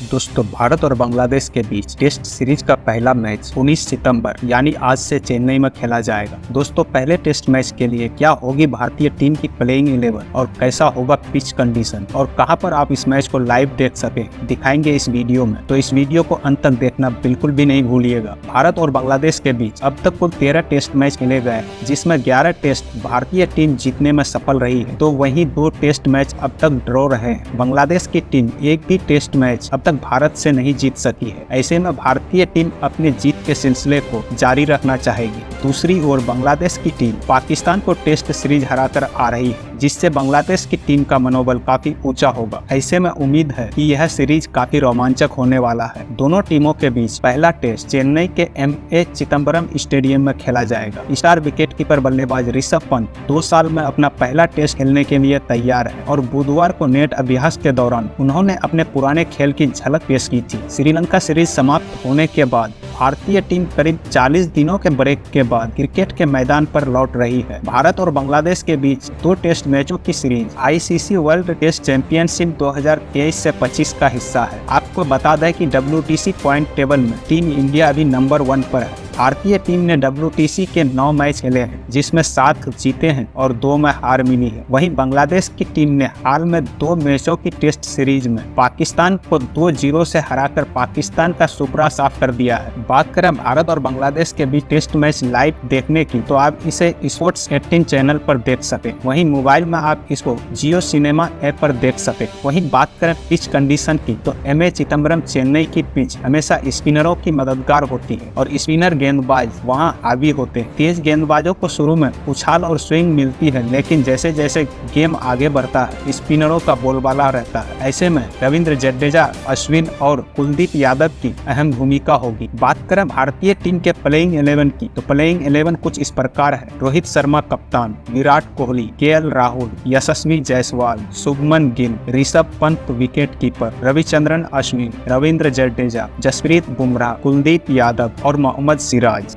दोस्तों, भारत और बांग्लादेश के बीच टेस्ट सीरीज का पहला मैच 19 सितंबर यानी आज से चेन्नई में खेला जाएगा। दोस्तों, पहले टेस्ट मैच के लिए क्या होगी भारतीय टीम की प्लेइंग 11 और कैसा होगा पिच कंडीशन और कहां पर आप इस मैच को लाइव देख सके दिखाएंगे इस वीडियो में। तो इस वीडियो को अंत तक देखना बिल्कुल भी नहीं भूलिएगा। भारत और बांग्लादेश के बीच अब तक कुल 13 टेस्ट मैच खेले गए, जिसमें 11 टेस्ट भारतीय टीम जीतने में सफल रही है, तो वहीं 2 टेस्ट मैच अब तक ड्रॉ रहे हैं। बांग्लादेश की टीम एक भी टेस्ट मैच अब तक भारत से नहीं जीत सकी है। ऐसे में भारतीय टीम अपने जीत के सिलसिले को जारी रखना चाहेगी। दूसरी ओर बांग्लादेश की टीम पाकिस्तान को टेस्ट सीरीज हराकर आ रही है, जिससे बांग्लादेश की टीम का मनोबल काफी ऊंचा होगा। ऐसे में उम्मीद है कि यह सीरीज काफी रोमांचक होने वाला है। दोनों टीमों के बीच पहला टेस्ट चेन्नई के एमए चिदम्बरम स्टेडियम में खेला जाएगा। स्टार विकेटकीपर बल्लेबाज ऋषभ पंत 2 साल में अपना पहला टेस्ट खेलने के लिए तैयार है और बुधवार को नेट अभ्यास के दौरान उन्होंने अपने पुराने खेल की झलक पेश की थी। श्रीलंका सीरीज समाप्त होने के बाद भारतीय टीम करीब 40 दिनों के ब्रेक के बाद क्रिकेट के मैदान पर लौट रही है। भारत और बांग्लादेश के बीच 2 टेस्ट मैचों की series ICC world test championship 2023 से 25 का हिस्सा है। आपको बता दें कि WTC पॉइंट टेबल में टीम इंडिया अभी नंबर 1 पर है। भारतीय टीम ने WTC के 9 मैच खेले हैं, जिसमें 7 जीते हैं और 2 में हार मिली है। वहीं बांग्लादेश की टीम ने हाल में 2 मैचों की टेस्ट सीरीज में पाकिस्तान को 2-0 से हराकर पाकिस्तान का सुपड़ा साफ कर दिया है। बात करें भारत और बांग्लादेश के बीच टेस्ट मैच लाइव देखने की, तो आप इसे स्पोर्ट्स 18 चैनल पर देख सके। वहीं मोबाइल में आप इसको जियो सिनेमा ऐप पर देख सके। वहीं बात करें पिच कंडीशन की, तो एमए चिदम्बरम चेन्नई की पिच हमेशा स्पिनरों की मददगार होती है और स्पिनर गेंदबाज वहां हावी होते हैं। तेज गेंदबाजों को शुरू में उछाल और स्विंग मिलती है, लेकिन जैसे जैसे गेम आगे बढ़ता है स्पिनरों का बोलबाला रहता है। ऐसे में रविंद्र जडेजा, अश्विन और कुलदीप यादव की अहम भूमिका होगी। बात करें भारतीय टीम के प्लेइंग 11 की, तो प्लेइंग 11 कुछ इस प्रकार है। रोहित शर्मा कप्तान, Virat Kohli, KL Rahul, Yashasvi Jaiswal, Shubman Gill, Rishabh Pant wicket keeper, Ravichandran Ashwin, Ravindra Jadeja, Jasprit Bumrah, Kuldeep Yadav और मोहम्मद सिराज।